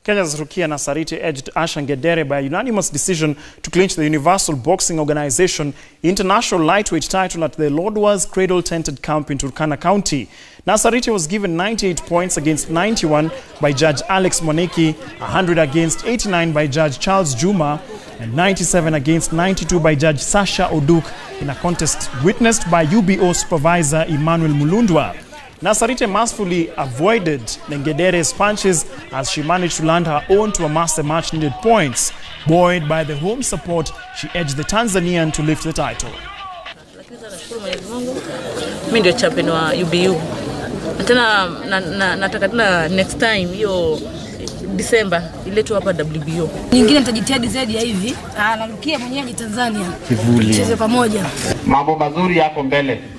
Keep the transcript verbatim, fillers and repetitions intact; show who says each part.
Speaker 1: Kenya's Rukia Nasarite edged Asha Ngedere by a unanimous decision to clinch the Universal Boxing Organization International Lightweight title at the Lodwar's Cradle Tented Camp in Turkana County. Nasarite was given ninety-eight points against ninety-one by Judge Alex Moneki, one hundred against eighty-nine by Judge Charles Juma, and ninety-seven against ninety-two by Judge Sasha Oduk in a contest witnessed by U B O supervisor Emmanuel Mulundwa. Nasarite masterfully avoided Ngedere's punches as she managed to land her own to amass the much-needed points. Buoyed by the home support, she edged the Tanzanian to lift the title.
Speaker 2: Mimi ndio champion wa U B O. Tena nataka tena next time hiyo December iletwe hapa W B O.
Speaker 3: Nyingine nitajitahidi zaidi ya hivi. Ah, na Rukia mwenyewe ni Tanzania. Kivuli. Cheze pamoja.
Speaker 4: Mambo mazuri yako mbele.